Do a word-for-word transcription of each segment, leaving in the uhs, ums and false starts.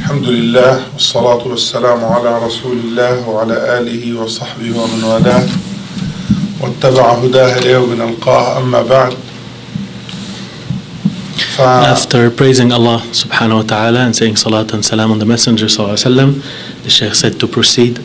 الحمد لله والصلاة والسلام على رسول الله وعلى آله وصحبه ومن والاه واتبع هداه ليوم نلقاه أما بعد. After praising Allah subhanahu wa ta'ala and saying salat and salam on the Messenger sallallahu alayhi wa sallam, the Shaykh said to proceed.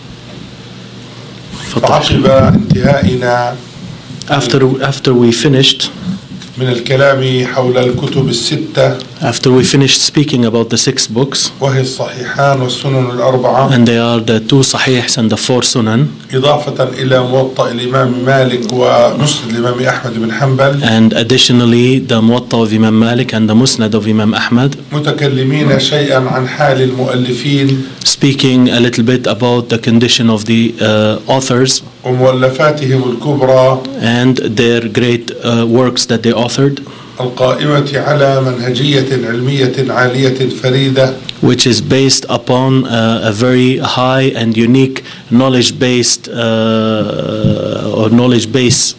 فعقب انتهائنا After, after we finished من الكلام حول الكتب الستة After we finished speaking about the six books, وهي الصحيحان والسنن الأربعة, and they are the two Sahihs and the four Sunan, إضافة إلى موطأ الإمام مالك ومسند الإمام أحمد بن حنبل, and additionally the Muwatta of Imam Malik and the Musnad of Imam Ahmad, متكلمين شيئا عن حال المؤلفين, speaking a little bit about the condition of the uh, authors ومؤلفاتهم الكبرى, and their great uh, works that they authored, القائمة على منهجية علمية عالية فريدة, which is based upon uh, a very high and unique knowledge-based uh, or knowledge base.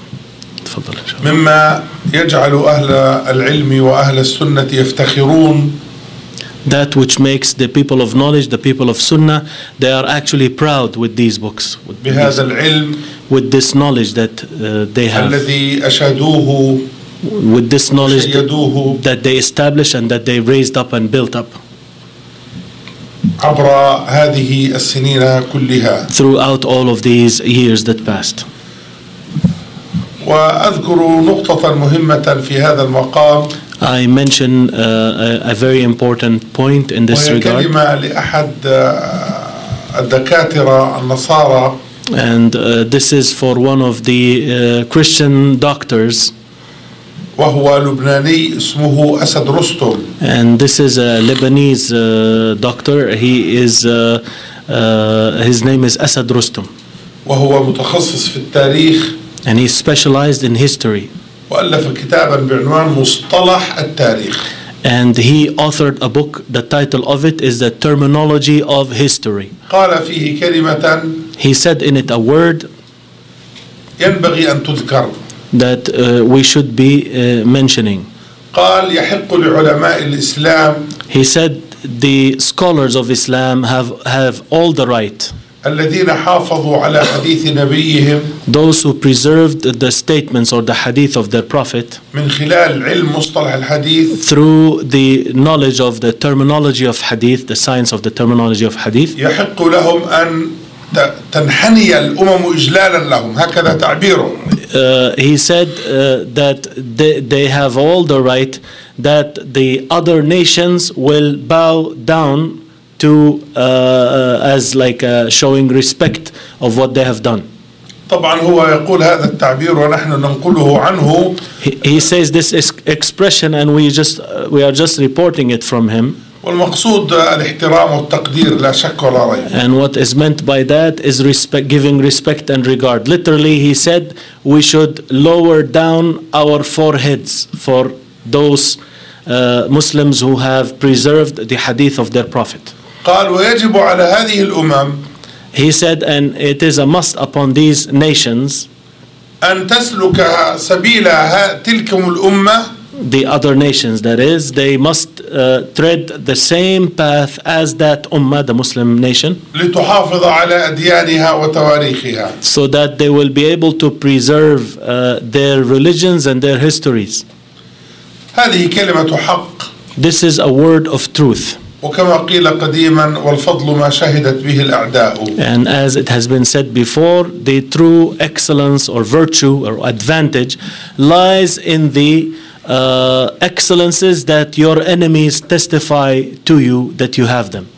مما يجعل أهل العلم وأهل السنة يفتخرون, that which makes the people of knowledge, the people of Sunnah, they are actually proud with these books, with, بهذا العلم with this knowledge that uh, they have, الذي أشهدوه with this knowledge وشيدوه that they established and that they raised up and built up عبر هذه السنين كلها. throughout all of these years that passed. وأذكر نقطة مهمة في هذا المقام, I mention uh, a, a very important point in this وهي regard, كلمة لأحد الدكاترة النصارى, and uh, this is for one of the uh, Christian doctors, وهو لبناني اسمه أسد رستم, and this is a Lebanese uh, doctor. He is uh, uh, his name is Asad Rustum, وهو متخصص في التاريخ, and he's specialized in history, وألف كتابا بعنوان مصطلح التاريخ. and he authored a book. The title of it is The Terminology of History. قال فيه كلمة He said in it a word ينبغي أن تذكر, that uh, we should be uh, mentioning. قال يحق لعلماء الإسلام He said the scholars of Islam have, have all the right, الذين حافظوا على حديث نبيهم, those who preserved the statements or the hadith of their prophet من خلال علم مصطلح الحديث, through the knowledge of the terminology of hadith, the science of the terminology of hadith. يحق لهم أن تنحني الأمم إجلالا لهم, هكذا تعبيره. Uh, he said uh, that they, they have all the right, that the other nations will bow down to uh, as like uh, showing respect of what they have done. طبعا هو يقول هذا التعبير ونحن ننقله عنه. He, he says this is expression and we just uh, we are just reporting it from him. والمقصود الاحترام والتقدير لا شك ولا ريب. And what is meant by that is respect, giving respect and regard. Literally, he said we should lower down our foreheads for those uh, Muslims who have preserved the hadith of their prophet. قال ويجب على هذه الأمم, He said, and it is a must upon these nations, أن تسلك سبيل تلكم الأمة, the other nations, that is, they must uh, tread the same path as that ummah, the Muslim nation, لتحافظ على أديانها وتواريخها, so that they will be able to preserve uh, their religions and their histories. هذه كلمة حق. This is a word of truth. وكما قيل قديما والفضل ما شهدت به الأعداء. And as it has been said before, the true excellence or virtue or advantage lies in the uh, excellences that your enemies testify to you that you have them.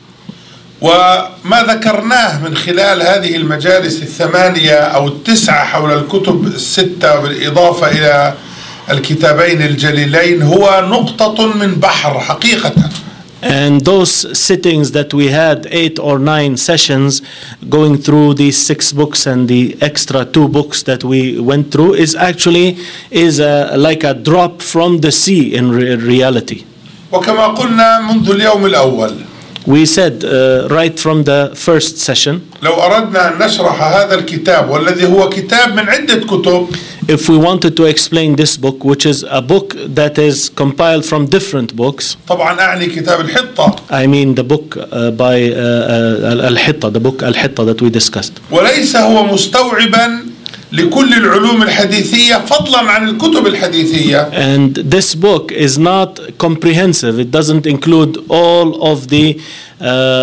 وما ذكرناه من خلال هذه المجالس الثمانية أو التسعة حول الكتب الستة بالإضافة إلى الكتابين الجليلين هو نقطة من بحر حقيقة. And those sittings that we had, eight or nine sessions going through these six books and the extra two books that we went through, is actually is a, like a drop from the sea in re reality. وكما قلنا منذ اليوم الأول, We said uh, right from the first session, لو أردنا أن نشرح هذا الكتاب والذي هو كتاب من عدة كتب, if we wanted to explain this book, which is a book that is compiled from different books, طبعا أعني كتاب الحطة, I mean the book uh, by uh, uh, al-Hittah, the book al-Hittah that we discussed. وليس هو مستوعبا لكل العلوم الحديثية فضلا عن الكتب الحديثية. And this book is not comprehensive. It doesn't include all of the uh, uh,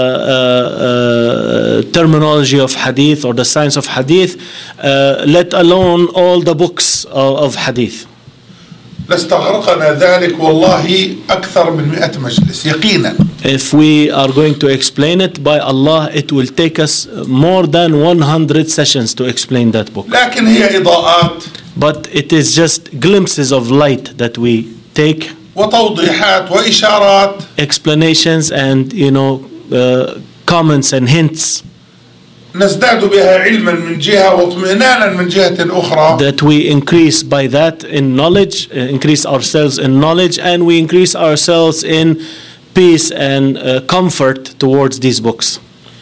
uh, terminology of hadith or the science of hadith, uh, let alone all the books of, of hadith. لاستغرقنا ذلك والله أكثر من مئة مجلس يقينا. If we are going to explain it, by Allah, it will take us more than one hundred sessions to explain that book. لكن هي إضاءات. But it is just glimpses of light that we take. وتوضيحات وإشارات. Explanations and, you know, uh, comments and hints. نزداد بها علما من جهة واطمئنانا من جهة أخرى. That we increase by that in knowledge, uh, increase ourselves in knowledge, and we increase ourselves in peace and uh, comfort towards these books.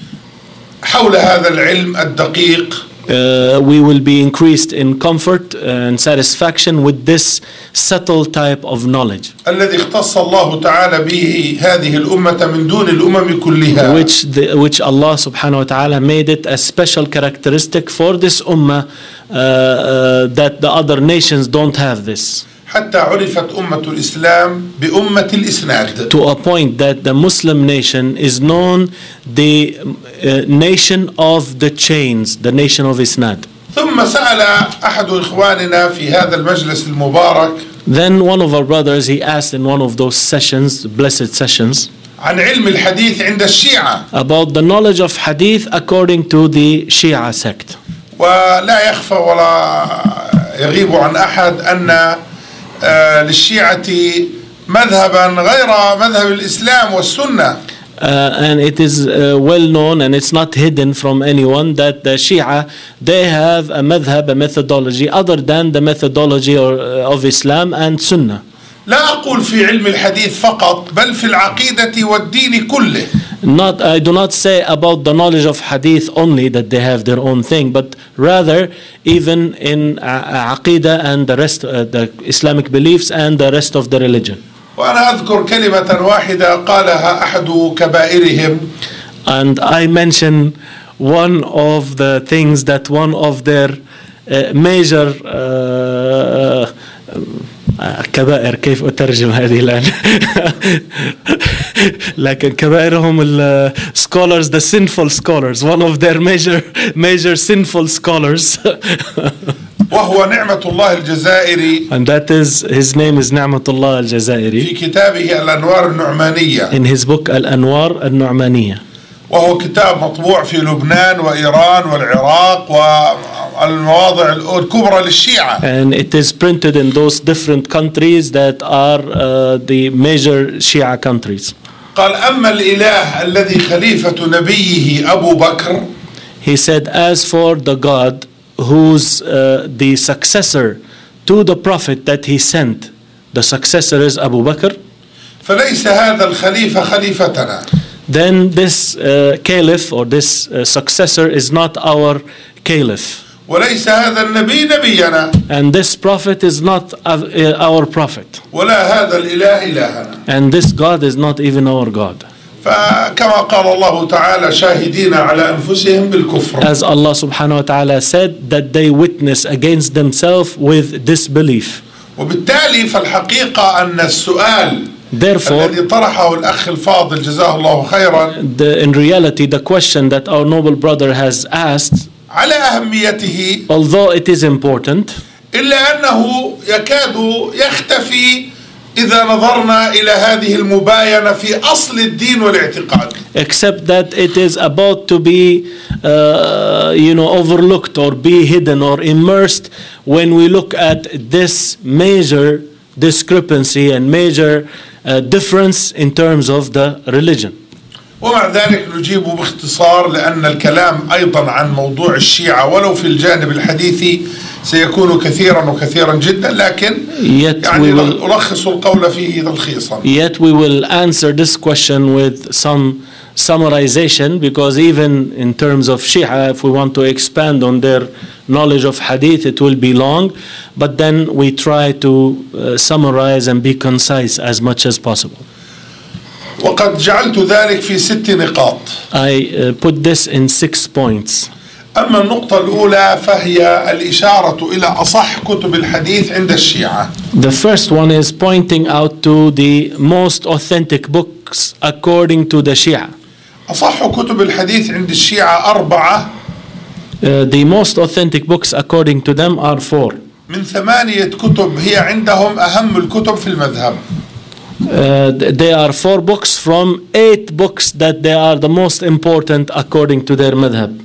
حول هذا العلم الدقيق. Uh, we will be increased in comfort and satisfaction with this subtle type of knowledge, الذي اختص الله تعالى به هذه الأمة من دون الأمم كلها. which the, which Allah subhanahu wa ta'ala made it a special characteristic for this ummah, uh, uh, that the other nations don't have this. حتى عرفت أمة الإسلام بأمة الإسناد. To a point that the Muslim nation is known the uh, nation of the chains, the nation of Isnad. ثم سأل أحد إخواننا في هذا المجلس المبارك. Then one of our brothers, he asked in one of those sessions, blessed sessions, عن علم الحديث عند الشيعة. about the knowledge of hadith according to the Shi'a sect. ولا يخفى ولا يغيب عن أحد أن للشيعة مذهبا غير مذهب الإسلام والسنة. Uh, and it is uh, well known and it's not hidden from anyone that the Shia, they have a madhab, a methodology other than the methodology or, uh, of Islam and Sunnah. لا أقول في علم الحديث فقط بل في العقيدة والدين كله. Not, I do not say about the knowledge of hadith only that they have their own thing, but rather even in uh, aqidah and the rest, uh, the Islamic beliefs and the rest of the religion. وأنا أذكر كلمة واحدة قالها أحد كبائرهم. And I mention one of the things that one of their uh, major uh, كبائر كيف أترجم هذه الآن لكن كبائرهم ال scholars, the sinful scholars, one of their major major sinful scholars وهو نعمة الله الجزائري. And that is, his name is نعمة الجزائري. في كتابه الأنوار النعمانية. In his book الأنوار النعمانية. وهو كتاب مطبوع في لبنان وإيران والعراق والمواضع الكبرى للشيعة. And it is printed in those different countries that are uh, the major Shia countries. قال أما الإله الذي خليفة نبيه أبو بكر. He said, as for the God who's uh, the successor to the prophet that he sent, the successor is Abu Bakr. فليس هذا الخليفة خليفتنا. Then this uh, caliph or this uh, successor is not our caliph. وليس هذا النبي نبينا. And this prophet is not uh, our prophet. ولا هذا الإله إلهنا. And this God is not even our God. فكما قال الله تعالى شاهدين على أنفسهم بالكفر. As Allah subhanahu wa ta'ala said that they witness against themselves with disbelief. وبالتالي فالحقيقة أن السؤال Therefore, الذي طرحه الأخ الفاضل جزاه الله خيرا. The, in reality, the question that our noble brother has asked, على أهميته, although it is important, إلا أنه يكاد يختفي إذا نظرنا إلى هذه المباينة في أصل الدين والاعتقاد. except that it is about to be, uh, you know, overlooked or be hidden or immersed when we look at this major discrepancy and major uh, difference in terms of the religion. ومع ذلك نجيب باختصار لأن الكلام أيضا عن موضوع الشيعة ولو في الجانب الحديثي سيكون كثيرا وكثيرا جدا، لكن Yet يعني we will- ألخص القول فيه تلخيصا. Yet we will answer this question with some summarization, because even in terms of Shi'a, if we want to expand on their knowledge of Hadith, it will be long, but then we try to uh, summarize and be concise as much as possible. وقد جعلت ذلك في ست نقاط. I uh, put this in six points. أما النقطة الأولى فهي الإشارة إلى أصح كتب الحديث عند الشيعة. The first one is pointing out to the most authentic books according to the Shia. أصح كتب الحديث عند الشيعة أربعة. Uh, the most authentic books according to them are four. من ثمانية كتب هي عندهم أهم الكتب في المذهب. Uh, they are four books from eight books that they are the most important according to their madhab.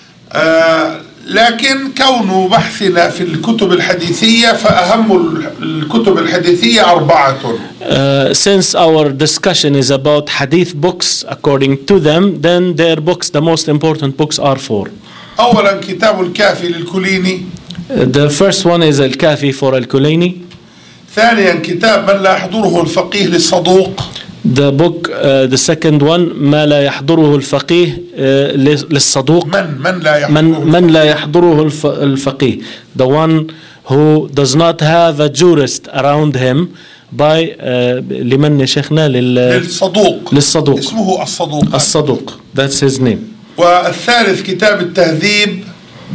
آه لكن كون بحثنا في الكتب الحديثية فأهم الكتب الحديثية أربعة. Uh, since our discussion is about hadith books according to them, then their books, the most important books, are four. أولا كتاب الكافي للكليني. Uh, the first one is al-Kafi for al-Kulayni. ثانيا كتاب من لا يحضره الفقيه للصدوق. The book, uh, the second one, ما لا يحضره الفقيه uh, للصدوق. من من لا يحضره من من لا يحضره الف- الفقيه. The one who does not have a jurist around him by uh, لمن يا شيخنا لل للصدوق. للصدوق. اسمه الصدوق. الصدوق. That's his name. والثالث كتاب التهذيب.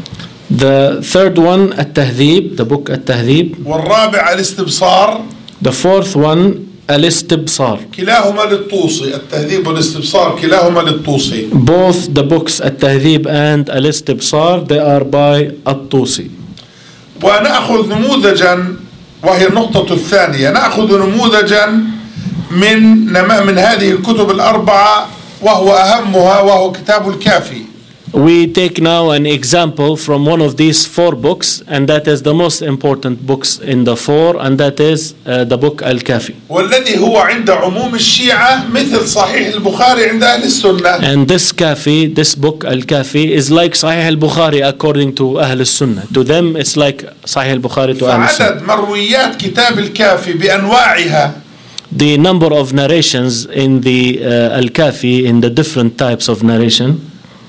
The third one التهذيب, the book التهذيب. والرابع الاستبصار. The fourth one الاستبصار. كلاهما للطوسي. التهذيب والاستبصار كلاهما للطوسي. Both the books التهذيب and الاستبصار, they are by الطوسي. ونأخذ نموذجا، وهي النقطة الثانية، نأخذ نموذجا من من هذه الكتب الأربعة وهو أهمها وهو كتاب الكافي. We take now an example from one of these four books, and that is the most important books in the four, and that is uh, the book Al-Kafi. والذي هو عند عموم الشيعة مثل صحيح البخاري عند أهل السنة. And this Kafi, this book Al-Kafi, is like Sahih al-Bukhari according to Ahl al-Sunnah. To them it's like Sahih al-Bukhari to Ahl al-Sunnah. فعدد مرويات كتاب الكافي بأنواعها The number of narrations in the uh, Al-Kafi, in the different types of narration,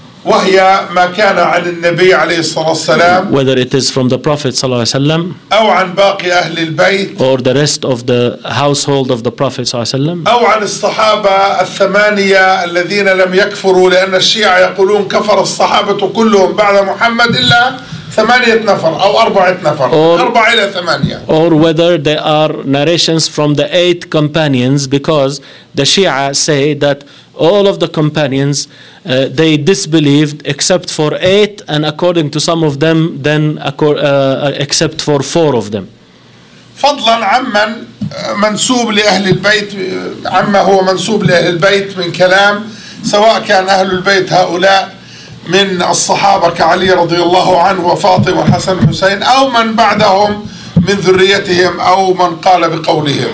وهي ما كان عن النبي عليه الصلاة والسلام whether it is from the Prophet صلى الله عليه وسلم أو عن باقي أهل البيت or the rest of the household of the Prophet صلى الله عليه وسلم, أو عن الصحابة الثمانية الذين لم يكفروا، لأن الشيعة يقولون كفر الصحابة كلهم بعد محمد إلا ثمانية نفر أو أربعة نفر، Or- أربعة إلى ثمانية. or whether they are narrations from the eight companions, because the Shia say that all of the companions uh, they disbelieved except for eight, and according to some of them then acco- uh, except for four of them. فضلا عمن منسوب لأهل البيت، عما هو منسوب لأهل البيت من كلام، سواء كان أهل البيت هؤلاء من الصحابة كعلي رضي الله عنه وفاطمة والحسن والحسين، أو من بعدهم من ذريتهم، أو من قال بقولهم.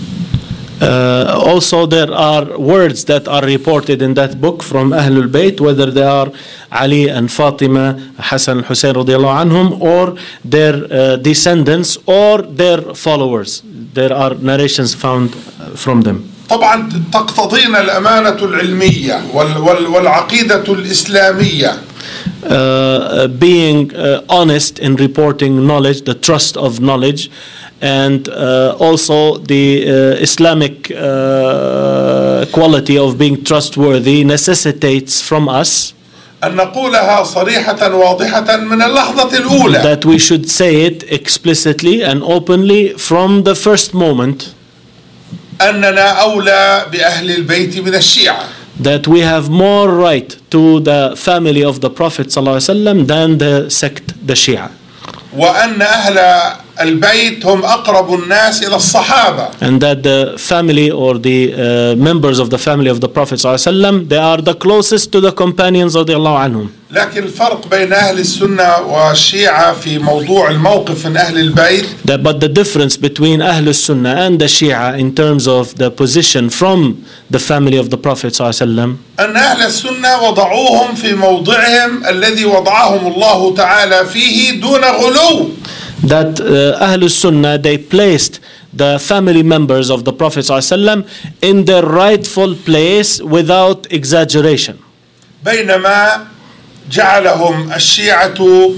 Uh, also there are words that are reported in that book from Ahlul Bayt, whether they are Ali and Fatima, Hassan al-Hussein radiallahu anhum, or their uh, descendants or their followers. There are narrations found from them. طبعا تقتضينا الأمانة العلمية وال وال والعقيدة الإسلامية. Uh, being uh, honest in reporting knowledge, the trust of knowledge, and uh, also the uh, Islamic uh, quality of being trustworthy necessitates from us أن نقولها صريحة واضحة من اللحظة الأولى. that we should say it explicitly and openly from the first moment, أننا أولى بأهل البيت من الشيعة. that we have more right to the family of the Prophet ﷺ than the sect, the Shia. وأن أهل البيت هم أقرب الناس إلى الصحابة. And that the family or the uh, members of the family of the Prophet ﷺ, they are the closest to the companions radiallahu anhum. لكن الفرق بين أهل السنة والشيعة في موضوع الموقف من أهل البيت. That, but the difference between Ahl Sunnah and the Shia in terms of the position from the family of the Prophet صلى الله عليه وسلم, أن أهل السنة وضعوهم في موضعهم الذي وضعهم الله تعالى فيه دون غلو. that uh, Ahl Sunnah, they placed the family members of the Prophet صلى الله عليه وسلم in their rightful place without exaggeration. بينما جعلهم الشيعة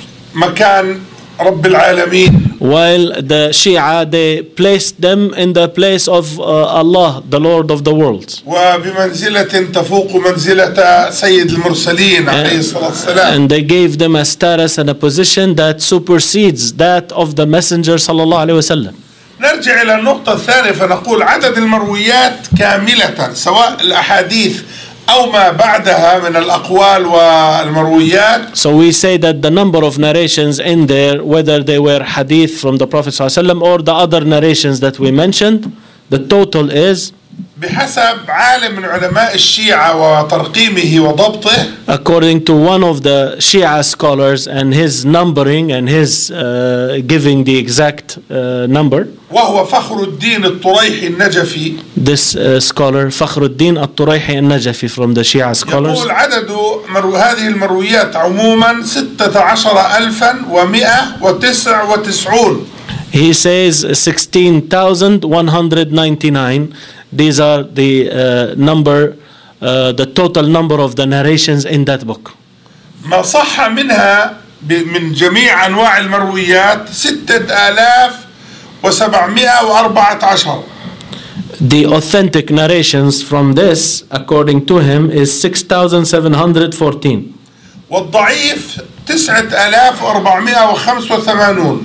مكان رب العالمين. While the Shia, they placed them in the place of uh, Allah, the Lord of the worlds. وبمنزلة تفوق منزلة سيد المرسلين عليه الصلاة والسلام. And they gave them a status and a position that supersedes that of the Messenger صلى الله عليه وسلم. نرجع إلى النقطة الثانية فنقول عدد المرويات كاملة سواء الأحاديث أو ما بعدها من الأقوال والمرويات. So we say that the number of narrations in there, whether they were hadith from the Prophet صلى الله عليه وسلم or the other narrations that we mentioned, the total is, بحسب عالم من علماء الشيعة وترقيمه وضبطه, according to one of the Shia scholars and his numbering and his uh, giving the exact uh, number, وهو فخر الدين الطريحي النجفي. this uh, scholar فخر الدين الطريحي النجفي from the Shia scholars, يقول عدد مرو هذه المرويات عموما ستة عشر ألفا ومئة وتسعة وتسعون. he says sixteen thousand one hundred ninety-nine. These are the uh, number, uh, the total number of the narrations in that book. ما صح منها من جميع أنواع المرويات ستة آلاف وسبعمائة وأربعة عشر. The authentic narrations from this, according to him, is six thousand seven hundred fourteen. والضعيف تسعة آلاف وأربعمائة وخمسة وثمانون.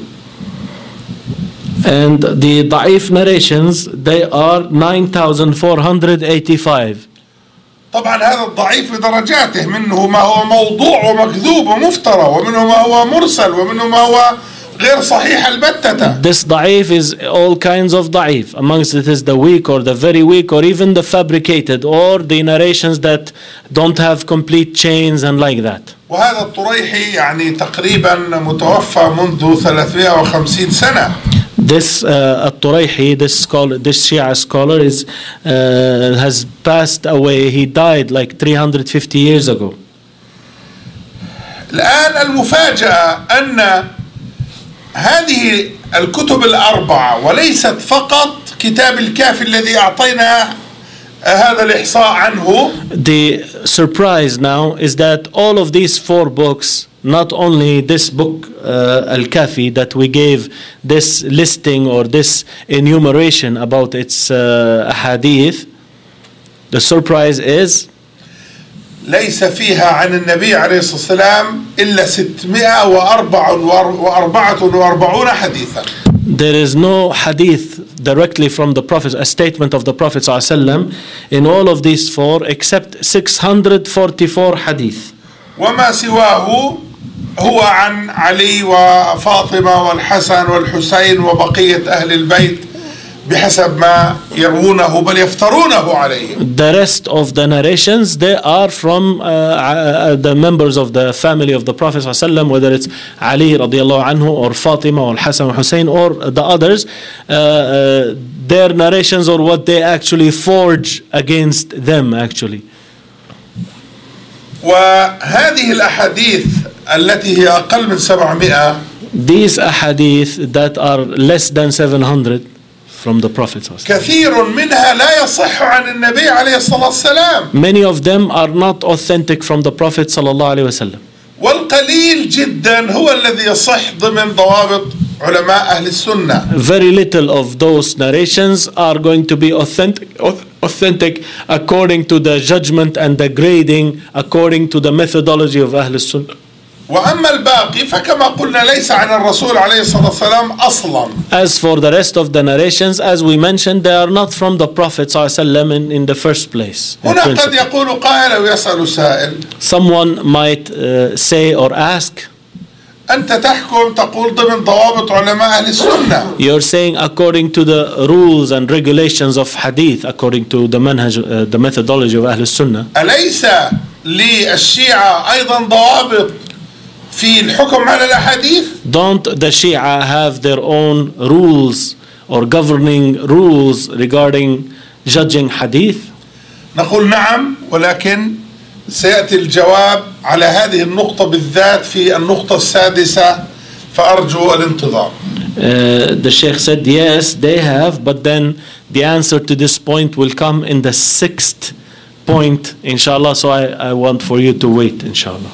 And the ضعيف narrations, they are nine thousand four hundred eighty-five. طبعا هذا الضعيف بدرجاته، منه ما هو موضوع ومكذوب ومفترى، ومنه ما هو مرسل، ومنه ما هو غير صحيح البتة. This ضعيف is all kinds of ضعيف. Amongst it is the weak or the very weak or even the fabricated or the narrations that don't have complete chains and like that. وهذا الطريحي يعني تقريبا متوفى منذ ثلاثمائة وخمسين سنة. This uh, al-Turayhi, this scholar, this Shia scholar is uh, has passed away. He died like three hundred fifty years ago. الآن المفاجأة أن هذه الكتب الأربعة وليست فقط كتاب الكافي الذي أعطينا هذا الإحصاء عنه. The surprise now is that all of these four books, not only this book uh, al-Kafi that we gave this listing or this enumeration about its uh, hadith, the surprise is ليس فيها عن النبي عليه الصلاة والسلام إلا ستمائة وأربعة وأربعون حديثا. There is no hadith directly from the Prophet, a statement of the Prophet ﷺ in all of these four except six hundred forty-four hadith. وما سواه هو عن علي وفاطمة والحسن والحسين وبقية أهل البيت بحسب ما يروونه بل يفترونه عليه. The rest of the narrations, they are from uh, the members of the family of the Prophet ﷺ, whether it's Ali radiallahu anhu or Fatima or Hassan or Hussein or the others, uh, uh, their narrations or what they actually forge against them actually. وهذه الأحاديث التي هي أقل من سبعمائة, these ahadith that are less than seven hundred from the Prophet كثير منها لا يصح عن النبي عليه الصلاة والسلام. Many of them are not authentic from the Prophet صلى الله عليه وسلم. والقليل جدا هو الذي يصح ضمن ضوابط علماء أهل السنة. Very little of those narrations are going to be authentic authentic according to the judgment and the grading according to the methodology of Ahl Sunnah. وأما الباقي فكما قلنا ليس عن الرسول عليه الصلاة والسلام أصلا. As for the rest of the narrations, as we mentioned, they are not from the Prophet صلى الله عليه وسلم in, in the first place. هنا قد يقول قائل أو يسأل سائل. Someone might uh, say or ask, أنت تحكم تقول ضمن ضوابط علماء أهل السنة. You're saying according to the rules and regulations of hadith, according to the manhaj, uh, the methodology of Ahl Sunnah. أليس للشيعة أيضا ضوابط في الحكم على الأحاديث؟ Don't the Shia have their own rules or governing rules regarding judging hadith? نقول نعم، ولكن سيأتي الجواب على هذه النقطة بالذات في النقطة السادسة، فأرجو الانتظار. Uh, the Sheikh said yes, they have, but then the answer to this point will come in the sixth point, inshallah. So I, I want for you to wait, inshallah.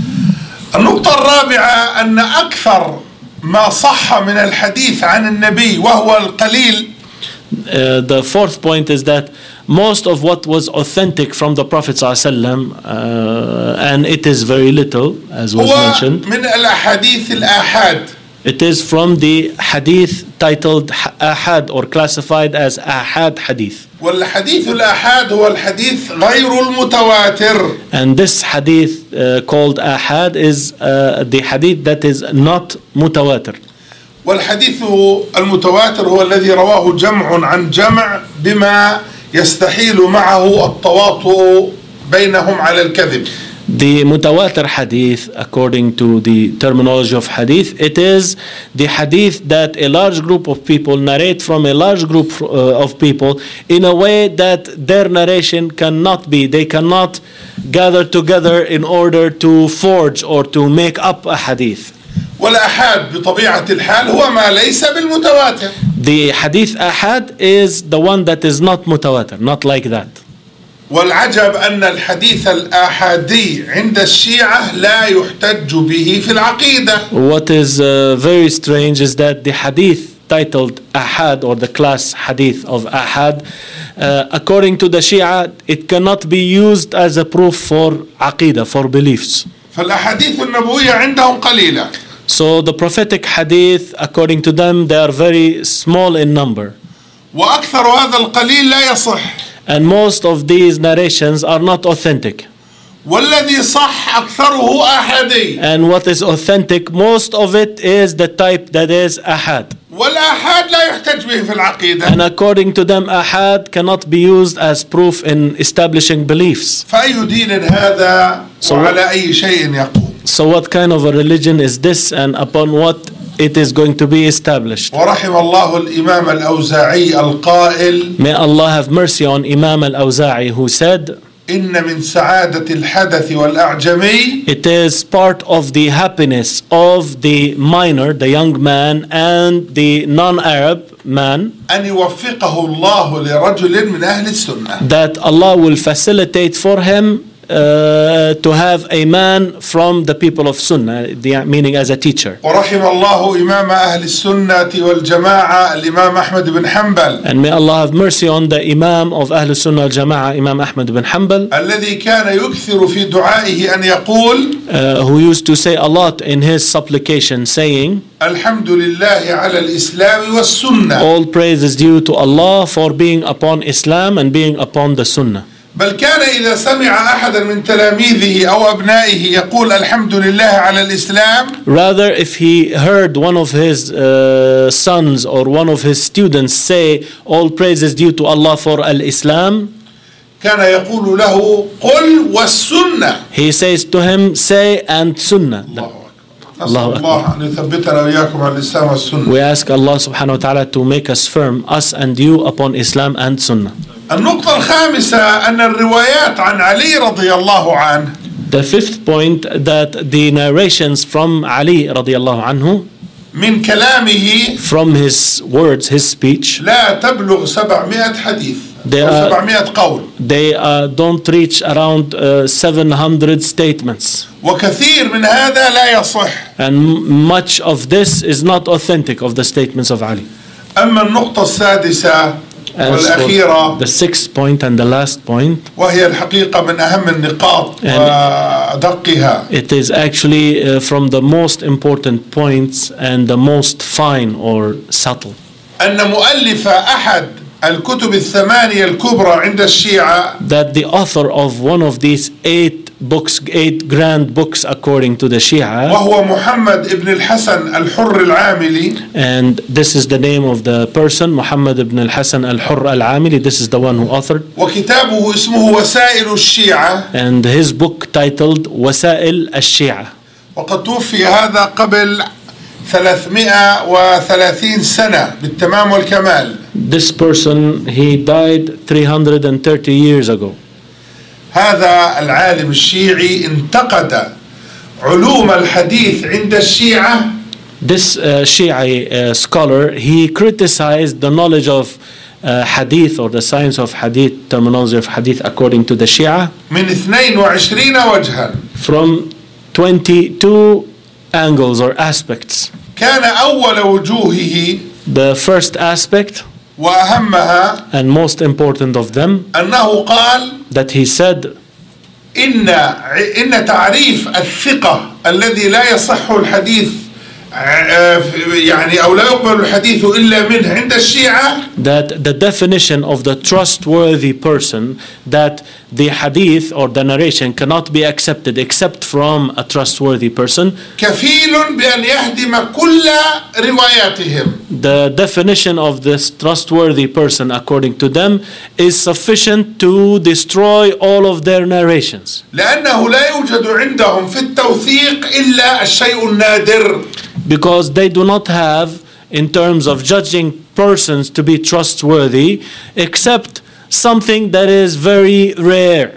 النقطة الرابعة أن أكثر ما صح من الحديث عن النبي وهو القليل. Uh, the fourth point is that most of what was authentic from the Prophet ﷺ, uh, and it is very little, as was هو mentioned. من الأحاديث الآحاد. It is from the hadith titled ahad or classified as ahad hadith. والحديث الآحاد هو الحديث غير المتواتر. And this hadith uh, called ahad is uh, the hadith that is not mutawatir. والحديث المتواتر هو الذي رواه جمع عن جمع بما يستحيل معه التواطؤ بينهم على الكذب. The mutawatir hadith, according to the terminology of hadith, it is the hadith that a large group of people narrate from a large group uh, of people in a way that their narration cannot be, they cannot gather together in order to forge or to make up a hadith. والأحاد بطبيعة الحال هو ما ليس بالمتواتر. The hadith ahad is the one that is not mutawatir, not like that. والعجب أن الحديث الآحادي عند الشيعة لا يحتج به في العقيدة. What is uh, very strange is that the hadith titled ahad or the class hadith of ahad, uh, according to the Shia, it cannot be used as a proof for aqidah, for beliefs. فالأحاديث النبوية عندهم قليلة. So the prophetic hadith, according to them, they are very small in number. وأكثر هذا القليل لا يصح. And most of these narrations are not authentic. والذي صح أكثره أحادي. And what is authentic, most of it is the type that is ahad. والآحاد لا يحتج به في العقيدة. And according to them, ahad cannot be used as proof in establishing beliefs. فأي دين هذا وعلى أي شيء يقوم؟ So what kind of a religion is this, and upon what it is going to be established? ورحم الله الإمام الأوزاعي القائل: May Allah have mercy on Imam al-Awza'i, who said, إن من سعادة الحدث والأعجمي it is part of the happiness of the minor, the young man, and the non-Arab man, أن يوفقه الله لرجل من أهل السنة. that Allah will facilitate for him uh, to have a man from the people of Sunnah, the, meaning as a teacher. ورحم الله إمام أهل السنة والجماعة الإمام أحمد بن حنبل And may Allah have mercy on the Imam of Ahl Sunnah al-Jama'ah, Imam Ahmad bin Hanbal, الذي كان يكثر في دعائه أن يقول: uh, who used to say a lot in his supplication, saying, الحمد لله على الإسلام والسنة. all praise is due to Allah for being upon Islam and being upon the Sunnah. بل كان إذا سمع أحدا من تلاميذه أو أبنائه يقول الحمد لله على الإسلام، Rather, if he heard one of his uh, sons or one of his students say, all praise is due to Allah for al-Islam, كان يقول له قل والسنة. he says to him, say and Sunnah. الله أكبر. نسأل الله أن يثبتنا وإياكم على الإسلام والسنة. We ask Allah subhanahu wa ta'ala to make us firm, us and you, upon Islam and Sunnah. النقطة الخامسة أن الروايات عن علي رضي الله عنه. The fifth point, that the narrations from Ali radiallahu anhu, من كلامه from his words, his speech, لا تبلغ سبعمائة حديث They أو are- سبعمائة قول. they uh, don't reach around uh, seven hundred statements. وكثير من هذا لا يصح. And much of this is not authentic of the statements of Ali. أما النقطة السادسة As for والأخيرة the sixth point and the last point, وهي الحقيقة من أهم النقاط وأدقها، it is actually uh, from the most important points and the most fine or subtle. أن مؤلف أحد الكتب الثمانية الكبرى عند الشيعة that the author of one of these eight books, eight grand books according to the Shia, وهو محمد ابن الحسن الحر العاملي, and this is the name of the person, Muhammad ibn al-Hasan al-Hurr al-Amili, this is the one who authored, وكتابه اسمه وسائل الشيعة, and his book titled وسائل الشيعة. وقد توفي هذا قبل ثلاثمائة وثلاثين سنة بالتمام والكمال. This person, he died three hundred thirty years ago. هذا العالم الشيعي انتقد علوم الحديث عند الشيعة. This uh, Shi'a uh, scholar, he criticized the knowledge of uh, Hadith, or the science of Hadith, terminology of Hadith according to the Shia, من اثنين وعشرين وجها. from twenty-two angles or aspects. كان أول وجوهه The first aspect, وأهمها and most important of them, أنه قال that he said إن إن تعريف الثقة الذي لا يصح الحديث يعني أو لا يقبل الحديث إلا منه عند الشيعة, that the definition of the trustworthy person, that the hadith or the narration cannot be accepted except from a trustworthy person, كفيل بأن يهدم كل رواياتهم. the definition of this trustworthy person according to them is sufficient to destroy all of their narrations. لأنه لا يوجد عندهم في التوثيق إلا الشيء النادر. Because they do not have, in terms of judging persons to be trustworthy, except something that is very rare.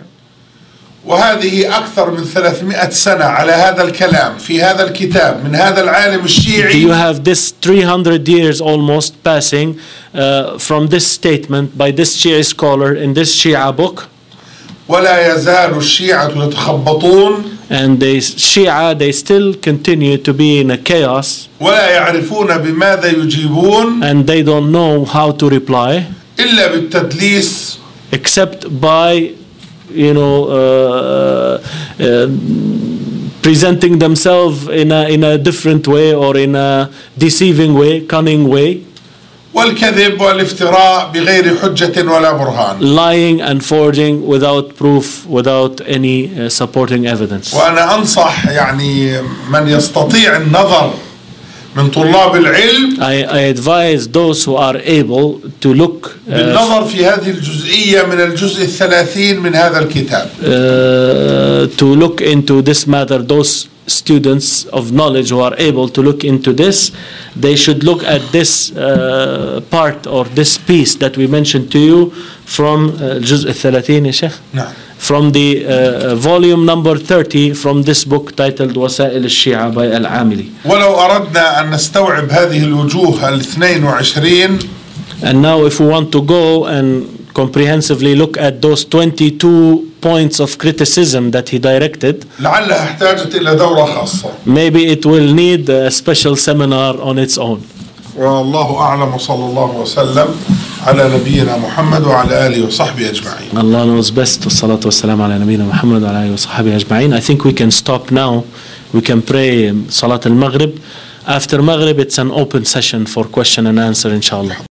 وهذه أكثر من ثلاثمائة سنة على هذا الكلام في هذا الكتاب من هذا العالم الشيعي. You have this three hundred years almost passing uh, from this statement by this Shia scholar in this Shia book. ولا يزال الشيعة يتخبطون. And they Shia, they still continue to be in a chaos. ولا يعرفون بماذا يجيبون. And they don't know how to reply. إلا بالتدليس. Except by, you know, uh, uh, presenting themselves in a in a different way, or in a deceiving way, cunning way. والكذب والافتراء بغير حجة ولا برهان. Lying and forging without proof, without any uh, supporting evidence. وأنا أنصح يعني من يستطيع النظر من طلاب العلم. I, I advise those who are able to look uh, بالنظر في هذه الجزئية من الجزء الثلاثين من هذا الكتاب. uh, to look into this matter. Those students of knowledge who are able to look into this, they should look at this uh, part or this piece that we mentioned to you from الجزء الثلاثين يا شيخ. نعم. From the uh, volume number thirty from this book titled وسائل الشيعة by al-Amili. ولو أردنا أن نستوعب هذه الوجوه الاثنين وعشرين. And now if we want to go and comprehensively look at those twenty-two points of criticism that he directed, لعلها احتاجت إلى دورة خاصة. maybe it will need a special seminar on its own. والله أعلم وصلى الله وسلم على نبينا محمد وعلى آله وصحبه أجمعين. Allah knows best. والصلاة والسلام على نبينا محمد وعلى آله وصحبه أجمعين. I think we can stop now. We can pray Salat al-Maghrib. After Maghrib, it's an open session for question and answer, inshallah.